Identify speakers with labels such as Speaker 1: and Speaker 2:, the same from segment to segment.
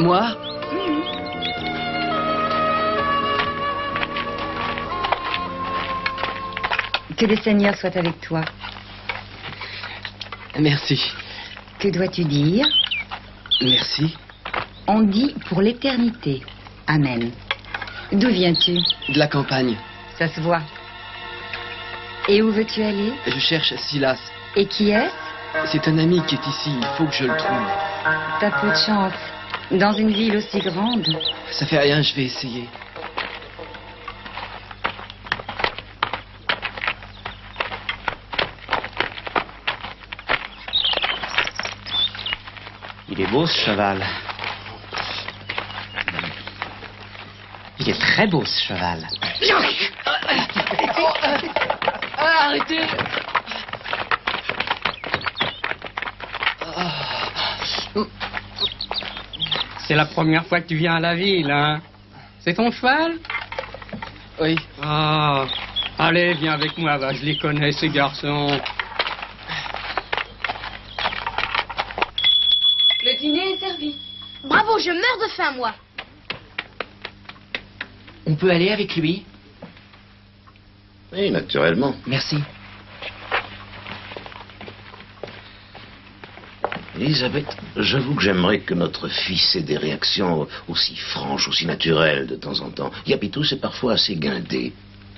Speaker 1: Moi?
Speaker 2: Que le Seigneur soit avec toi.
Speaker 1: Merci.
Speaker 2: Que dois-tu dire?
Speaker 1: Merci.
Speaker 2: On dit pour l'éternité. Amen. D'où viens-tu?
Speaker 1: De la campagne.
Speaker 2: Ça se voit. Et où veux-tu aller?
Speaker 1: Je cherche Silas.
Speaker 2: Et qui est-ce?
Speaker 1: C'est un ami qui est ici. Il faut que je le trouve.
Speaker 2: T'as peu de chance. Dans une ville aussi grande.
Speaker 1: Ça fait rien, je vais essayer.
Speaker 3: Il est beau ce cheval. Il est très beau ce cheval.
Speaker 1: Arrêtez!
Speaker 4: C'est la première fois que tu viens à la ville, hein? C'est ton cheval?
Speaker 1: Oui.
Speaker 4: Ah, allez, viens avec moi, va, je les connais, ces garçons.
Speaker 5: Le dîner est servi. Bravo, je meurs de faim, moi.
Speaker 1: On peut aller avec lui?
Speaker 6: Oui, naturellement.
Speaker 1: Merci.
Speaker 6: Elisabeth, j'avoue que j'aimerais que notre fils ait des réactions aussi franches, aussi naturelles de temps en temps. Yapitou, c'est parfois assez guindé.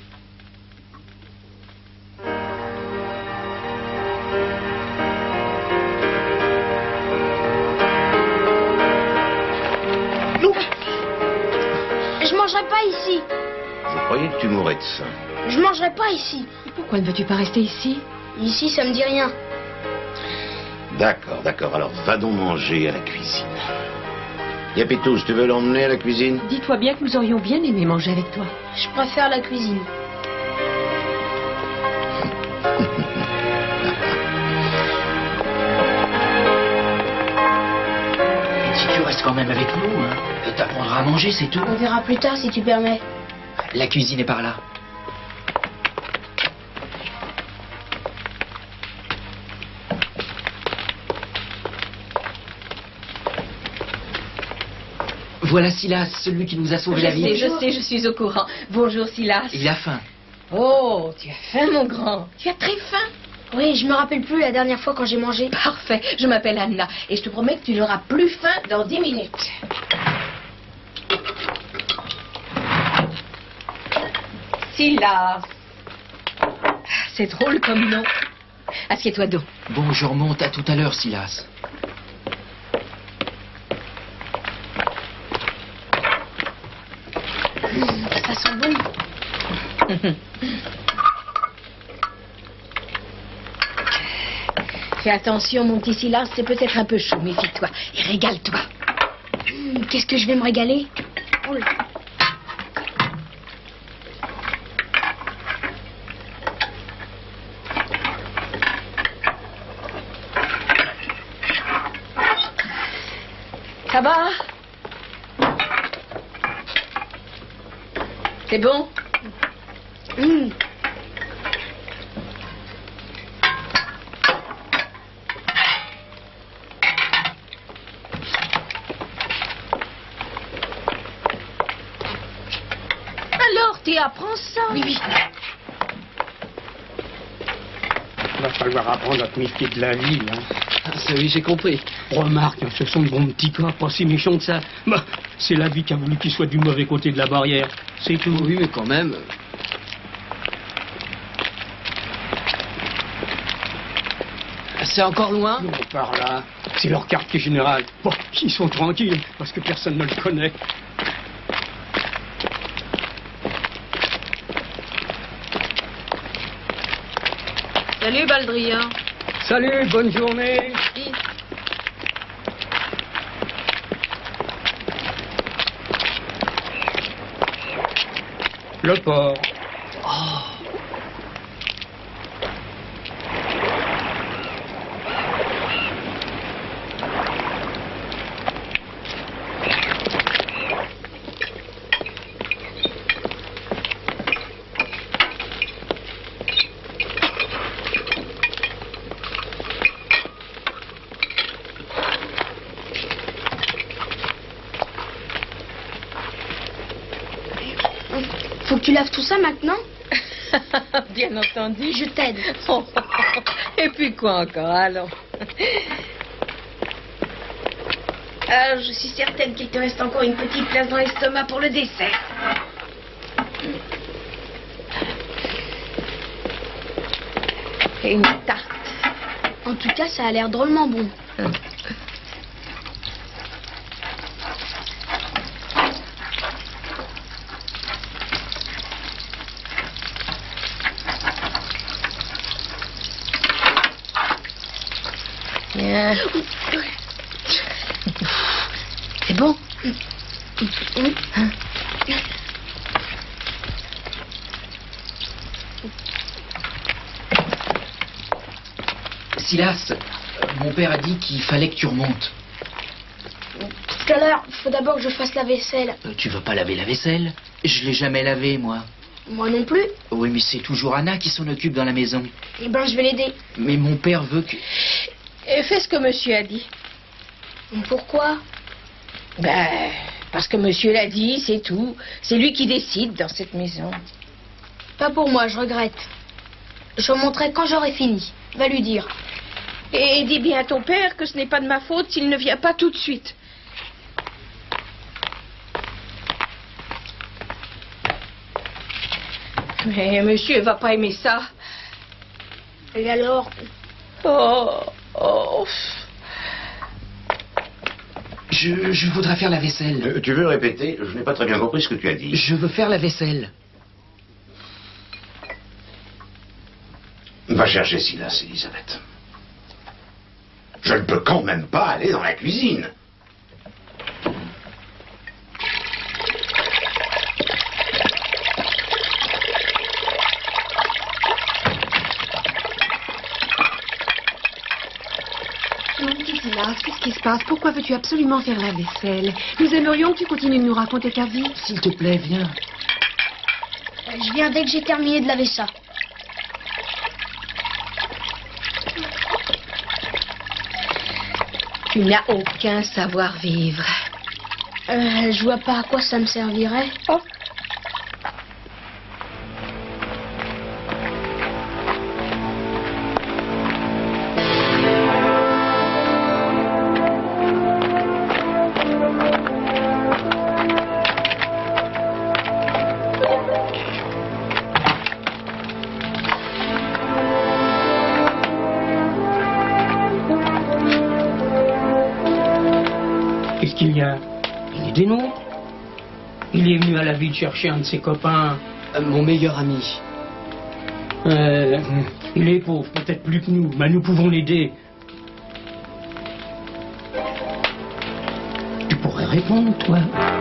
Speaker 5: Je mangerai pas ici.
Speaker 6: Je croyais que tu mourrais de faim.
Speaker 5: Je mangerai pas ici.
Speaker 7: Pourquoi ne veux-tu pas rester ici?
Speaker 5: Ici, ça me dit rien.
Speaker 6: D'accord, d'accord. Alors, va donc manger à la cuisine. Yapitou, tu veux l'emmener à la cuisine?
Speaker 7: Dis-toi bien que nous aurions bien aimé manger avec toi.
Speaker 5: Je préfère la cuisine.
Speaker 1: Si tu restes quand même avec nous, hein, t'apprendras à manger, c'est tout.
Speaker 5: On verra plus tard si tu permets.
Speaker 1: La cuisine est par là. Voilà Silas, celui qui nous a sauvé la vie.
Speaker 7: Je sais, je suis au courant. Bonjour, Silas.
Speaker 1: Il a faim.
Speaker 7: Oh, tu as faim, mon grand. Tu as très faim.
Speaker 5: Oui, je me rappelle plus la dernière fois quand j'ai mangé.
Speaker 7: Parfait, je m'appelle Anna et je te promets que tu n'auras plus faim dans 10 minutes. Silas. C'est drôle comme nom. Assieds-toi donc.
Speaker 1: Bon, je remonte, à tout à l'heure, Silas.
Speaker 5: Ça sent bon.
Speaker 7: Fais attention, mon petit Silas, c'est peut-être un peu chaud, méfie-toi et régale-toi.
Speaker 5: Qu'est-ce que je vais me régaler? Oh là.
Speaker 7: Ça va? C'est bon? Alors, Théa, prends ça.
Speaker 5: Oui, oui.
Speaker 4: Il va falloir apprendre à te méfier de la ville, hein.
Speaker 1: Ah, ça, oui, j'ai compris.
Speaker 4: Remarque, hein, ce sont de bons petits gars, pas si méchants que ça. Bah, c'est la vie qui a voulu qu'ils soient du mauvais côté de la barrière. C'est tout.
Speaker 1: Oui, mais quand même. C'est encore loin?
Speaker 4: Non, par là. C'est leur quartier général. Bon, ils sont tranquilles, parce que personne ne le connaît.
Speaker 7: Salut, Baldrien.
Speaker 4: Salut, bonne journée. Le port.
Speaker 5: tu laves tout ça maintenant?
Speaker 7: Bien entendu.
Speaker 5: Je t'aide.
Speaker 7: Oh, et puis quoi encore, allons. Alors, je suis certaine qu'il te reste encore une petite place dans l'estomac pour le dessert. Et une tarte.
Speaker 5: En tout cas, ça a l'air drôlement bon.
Speaker 7: Bien. C'est bon.
Speaker 1: Silas, mon père a dit qu'il fallait que tu remontes.
Speaker 5: Tout à l'heure, il faut d'abord que je fasse la vaisselle.
Speaker 1: Tu veux pas laver la vaisselle? Je l'ai jamais lavée, moi.
Speaker 5: Moi non plus.
Speaker 1: Oui, mais c'est toujours Anna qui s'en occupe dans la maison.
Speaker 5: Eh ben, je vais l'aider.
Speaker 1: Mais mon père veut que...
Speaker 7: Et fais ce que monsieur a dit.
Speaker 5: Pourquoi?
Speaker 7: Ben, parce que monsieur l'a dit, c'est tout. C'est lui qui décide dans cette maison.
Speaker 5: Pas pour moi, je regrette. Je remonterai quand j'aurai fini. Va lui dire.
Speaker 7: Et dis bien à ton père que ce n'est pas de ma faute s'il ne vient pas tout de suite. Mais monsieur va pas aimer ça.
Speaker 5: Et alors?
Speaker 7: Oh.
Speaker 1: Je voudrais faire la vaisselle.
Speaker 6: Tu veux répéter? Je n'ai pas très bien compris ce que tu as dit.
Speaker 1: Je veux faire la vaisselle.
Speaker 6: Va chercher Silas, Elisabeth. Je ne peux quand même pas aller dans la cuisine.
Speaker 8: Mon petit Silas, qu'est-ce qui se passe? Pourquoi veux-tu absolument faire la vaisselle? Nous aimerions que tu continues de nous raconter ta vie.
Speaker 1: S'il te plaît, viens.
Speaker 5: Je viens dès que j'ai terminé de laver ça.
Speaker 7: Tu n'as aucun savoir-vivre.
Speaker 5: Je vois pas à quoi ça me servirait.
Speaker 7: Oh.
Speaker 4: Qu'est-ce qu'il y a? Il est des nôtres. Il est venu à la ville chercher un de ses copains.
Speaker 1: Mon meilleur ami.
Speaker 4: Il est pauvre, peut-être plus que nous, mais nous pouvons l'aider. Tu pourrais répondre, toi.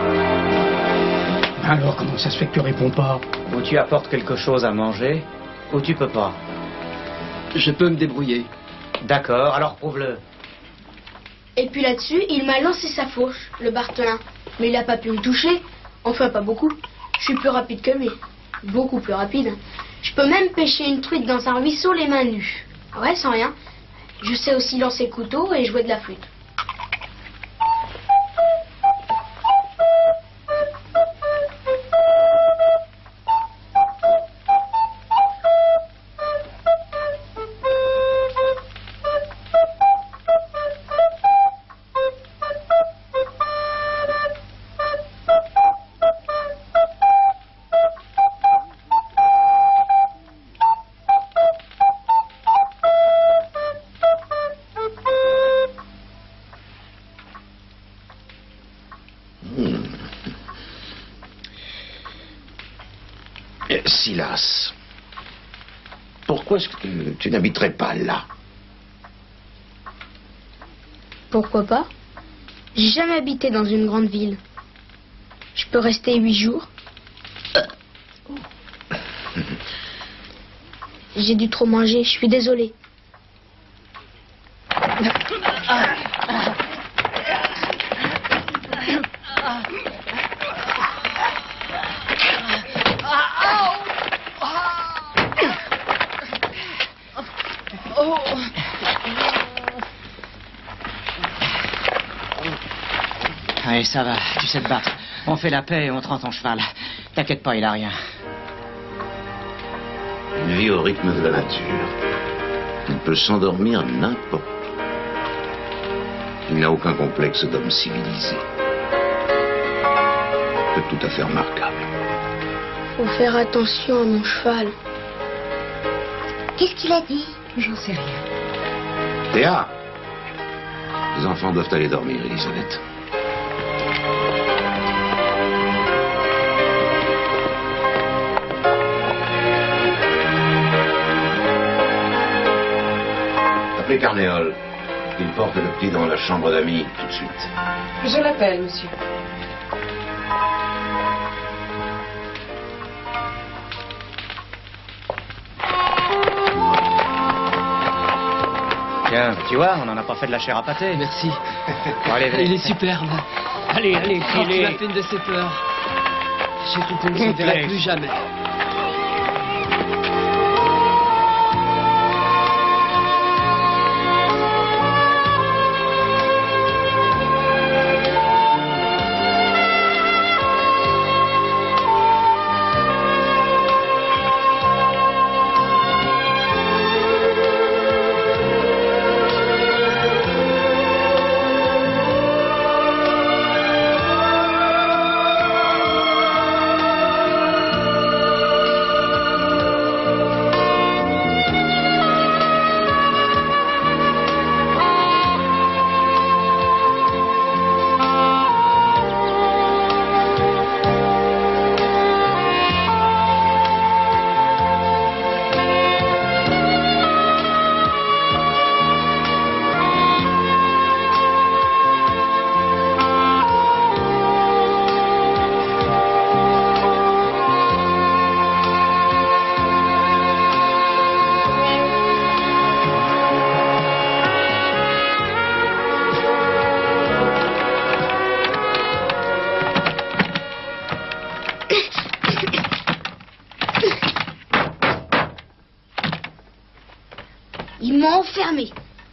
Speaker 4: Alors, comment ça se fait que tu réponds pas?
Speaker 3: Ou tu apportes quelque chose à manger, ou tu peux pas.
Speaker 1: Je peux me débrouiller.
Speaker 3: D'accord, alors prouve-le.
Speaker 5: Et puis là-dessus, il m'a lancé sa fourche, le Barthelin. Mais il a pas pu me toucher. Enfin, pas beaucoup. Je suis plus rapide que lui. Beaucoup plus rapide. Je peux même pêcher une truite dans un ruisseau les mains nues. Ouais, sans rien. Je sais aussi lancer le couteau et jouer de la flûte.
Speaker 6: Silas, pourquoi est-ce que tu n'habiterais pas là?
Speaker 5: Pourquoi pas? J'ai jamais habité dans une grande ville. Je peux rester 8 jours. J'ai dû trop manger, je suis désolée.
Speaker 3: Allez, ça va, tu sais te battre. On fait la paix et on te rend ton cheval. T'inquiète pas, il a rien.
Speaker 6: Il vit au rythme de la nature. Il peut s'endormir n'importe où. Il n'a aucun complexe d'homme civilisé. C'est tout à fait remarquable.
Speaker 5: Faut faire attention à mon cheval.
Speaker 2: Qu'est-ce qu'il a dit?
Speaker 8: J'en sais rien.
Speaker 6: Théa! Les enfants doivent aller dormir, Elisabeth. Appelez Carnéol. Il porte le petit dans la chambre d'amis tout de suite.
Speaker 8: Je l'appelle, monsieur.
Speaker 3: Tiens, tu vois, on n'en a pas fait de la chair à pâté.
Speaker 4: Merci.
Speaker 3: Bon, allez, venez.
Speaker 4: Il est superbe. Allez, allez,
Speaker 9: Oh, tu
Speaker 4: filez.
Speaker 9: m'as fait une de ces peurs. J'ai cru qu'on ne se verrait plus jamais.
Speaker 5: Ils m'ont enfermé.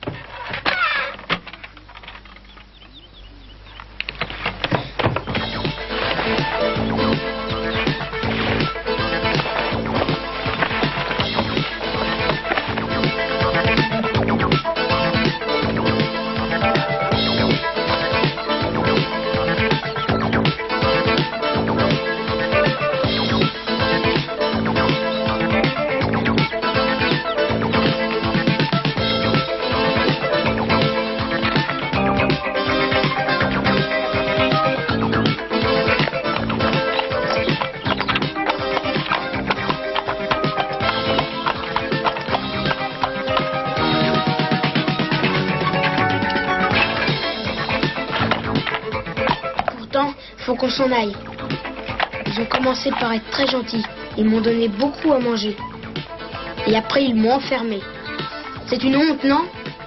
Speaker 5: Faut qu'on s'en aille. Ils ont commencé par être très gentils. Ils m'ont donné beaucoup à manger. Et après, ils m'ont enfermé. C'est une honte, non?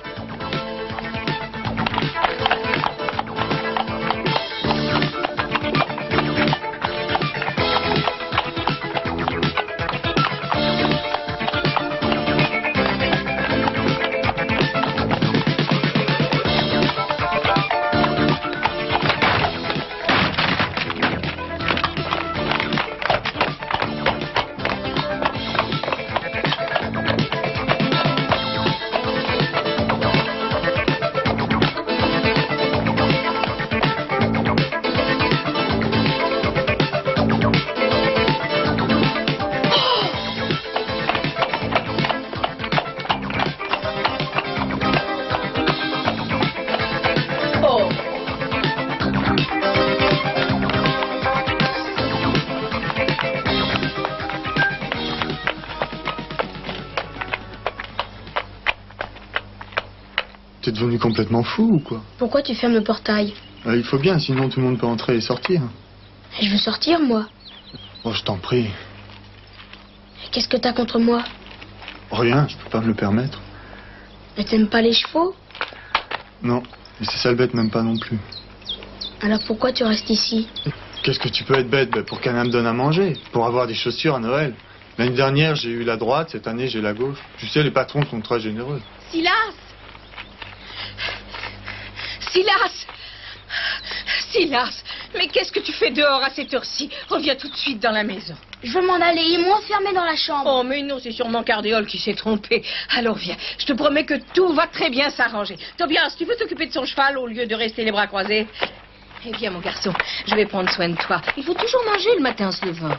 Speaker 10: T'es devenu complètement fou ou quoi?
Speaker 5: Pourquoi tu fermes le portail?
Speaker 10: Il faut bien, sinon tout le monde peut entrer et sortir.
Speaker 5: Je veux sortir, moi.
Speaker 10: Oh, je t'en prie.
Speaker 5: Qu'est-ce que t'as contre moi?
Speaker 10: Rien, je peux pas me le permettre.
Speaker 5: Mais t'aimes pas les chevaux?
Speaker 10: Non, et ces sales bêtes m'aiment pas non plus.
Speaker 5: Alors pourquoi tu restes ici?
Speaker 10: Qu'est-ce que tu peux être bête? Pour qu'Anna me donne à manger, pour avoir des chaussures à Noël. L'année dernière, j'ai eu la droite, cette année, j'ai la gauche. Tu sais, les patrons sont très généreux.
Speaker 7: Silas! Silas! Silas! Mais qu'est-ce que tu fais dehors à cette heure-ci? Reviens tout de suite dans la maison.
Speaker 5: Je veux m'en aller, ils m'ont enfermé dans la chambre.
Speaker 7: Oh, mais non, c'est sûrement Cardéole qui s'est trompé. Alors viens, je te promets que tout va très bien s'arranger. Tobias, tu veux t'occuper de son cheval au lieu de rester les bras croisés? Eh bien, mon garçon, je vais prendre soin de toi. Il faut toujours manger le matin en se levant.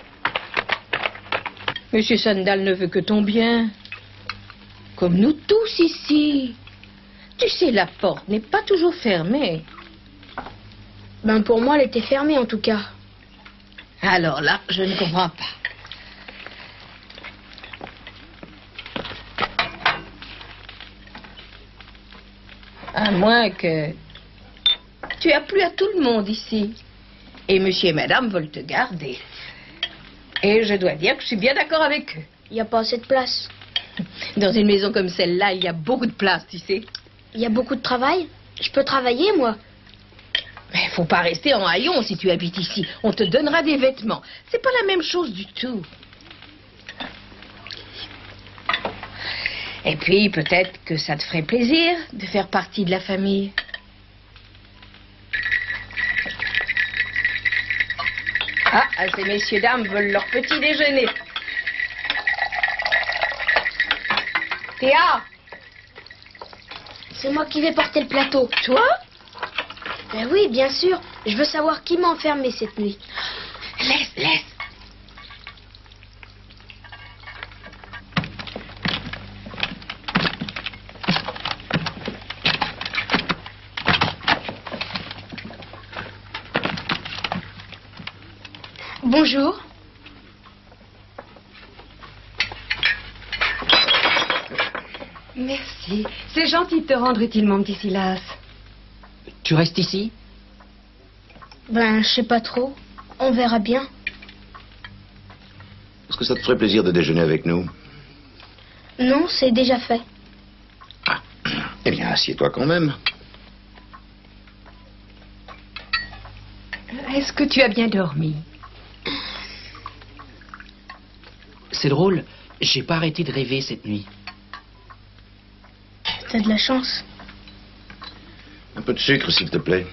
Speaker 7: Monsieur Sandal ne veut que ton bien. Comme nous tous ici. Tu sais, la porte n'est pas toujours fermée.
Speaker 5: Ben pour moi, elle était fermée en tout cas.
Speaker 7: Alors là, je ne comprends pas. À moins que tu as plu à tout le monde ici. Et monsieur et madame veulent te garder. Et je dois dire que je suis bien d'accord avec eux.
Speaker 5: Il n'y a pas assez de place.
Speaker 7: Dans une maison comme celle-là, il y a beaucoup de place, tu sais.
Speaker 5: Il y a beaucoup de travail. Je peux travailler, moi.
Speaker 7: Mais faut pas rester en haillons si tu habites ici. On te donnera des vêtements. C'est pas la même chose du tout. Et puis, peut-être que ça te ferait plaisir de faire partie de la famille. Ah, ces messieurs dames veulent leur petit déjeuner. Théa!
Speaker 5: C'est moi qui vais porter le plateau.
Speaker 7: Toi?
Speaker 5: Ben oui, bien sûr. Je veux savoir qui m'a enfermé cette nuit.
Speaker 7: Laisse.
Speaker 5: Bonjour.
Speaker 8: Merci. C'est gentil de te rendre utile, mon petit Silas.
Speaker 3: Tu restes ici?
Speaker 5: Ben, je sais pas trop. On verra bien.
Speaker 6: Est-ce que ça te ferait plaisir de déjeuner avec nous?
Speaker 5: Non, c'est déjà fait.
Speaker 6: Ah, eh bien, assieds-toi quand même.
Speaker 8: Est-ce que tu as bien dormi?
Speaker 3: C'est drôle, j'ai pas arrêté de rêver cette nuit.
Speaker 5: T'as de la chance.
Speaker 6: Un peu de sucre, s'il te plaît.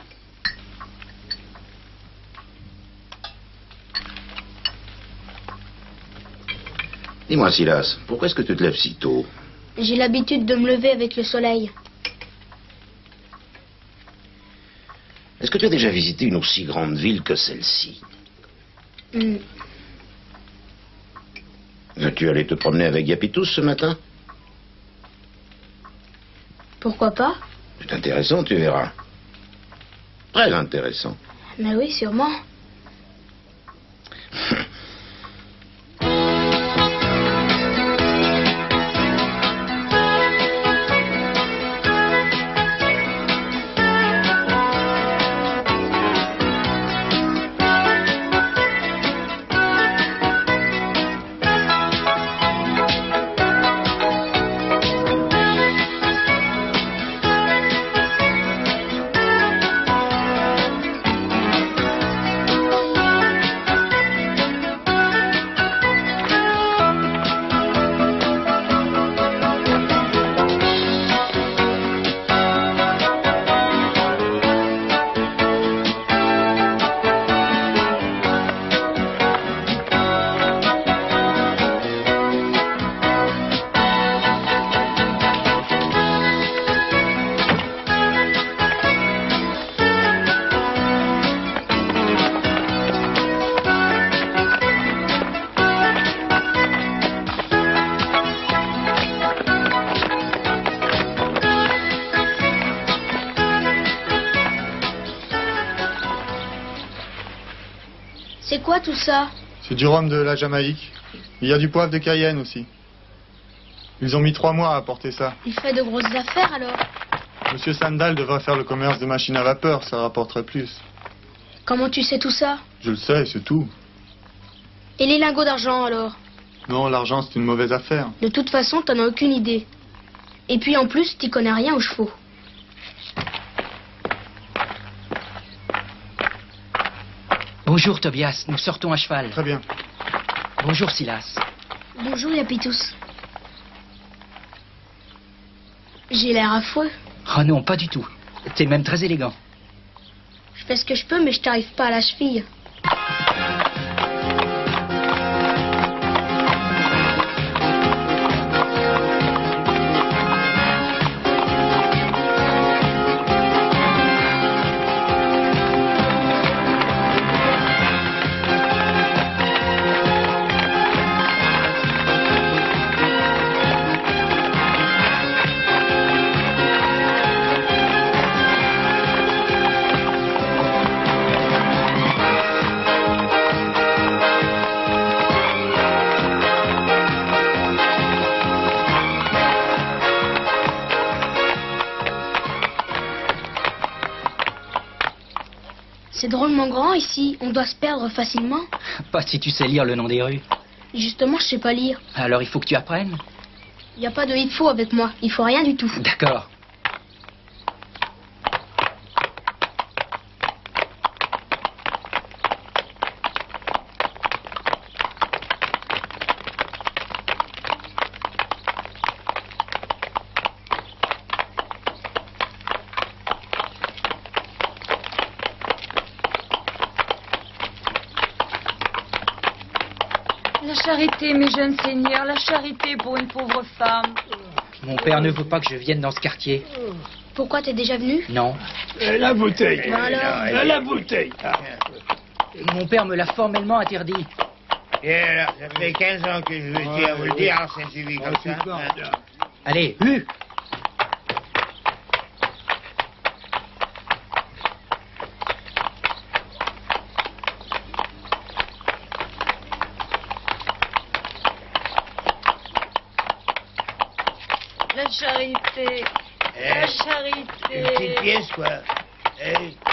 Speaker 6: Dis-moi, Silas, pourquoi est-ce que tu te lèves si tôt?
Speaker 5: J'ai l'habitude de me lever avec le soleil.
Speaker 6: Est-ce que tu as déjà visité une aussi grande ville que celle-ci? Es-tu allé te promener avec Yapitus ce matin?
Speaker 5: Pourquoi pas?
Speaker 6: C'est intéressant, tu verras. Très intéressant.
Speaker 5: Mais oui, sûrement. C'est quoi tout ça?
Speaker 10: C'est du rhum de la Jamaïque. Il y a du poivre de Cayenne aussi. Ils ont mis 3 mois à apporter ça.
Speaker 5: Il fait de grosses affaires alors.
Speaker 10: Monsieur Sandal devrait faire le commerce de machines à vapeur, ça rapporterait plus.
Speaker 5: Comment tu sais tout ça?
Speaker 10: Je le sais, c'est tout.
Speaker 5: Et les lingots d'argent alors?
Speaker 10: Non, l'argent c'est une mauvaise affaire.
Speaker 5: De toute façon, t'en as aucune idée. Et puis en plus, t'y connais rien aux chevaux.
Speaker 3: Bonjour Tobias, nous sortons à cheval.
Speaker 10: Très bien.
Speaker 3: Bonjour Silas.
Speaker 5: Bonjour Yapitus. J'ai l'air affreux.
Speaker 3: Oh non, pas du tout. T'es même très élégant.
Speaker 5: Je fais ce que je peux, mais je t'arrive pas à la cheville. C'est drôlement grand ici, on doit se perdre facilement.
Speaker 3: Pas si tu sais lire le nom des rues.
Speaker 5: Justement, je sais pas lire.
Speaker 3: Alors il faut que tu apprennes.
Speaker 5: Y a pas de il faut avec moi, il faut rien du tout.
Speaker 3: D'accord.
Speaker 11: La charité, mes jeunes seigneurs, la charité pour une pauvre femme.
Speaker 3: Mon père ne veut pas que je vienne dans ce quartier.
Speaker 5: Pourquoi t'es déjà venu?
Speaker 3: Non.
Speaker 4: La bouteille.
Speaker 5: Voilà.
Speaker 4: La bouteille.
Speaker 3: Mon père me l'a formellement interdit.
Speaker 12: Et alors, ça fait 15 ans que je veux dire, vous le dire, alors ça suffit comme ça.
Speaker 3: Allez,
Speaker 11: La charité, la charité.
Speaker 12: Une petite pièce, quoi.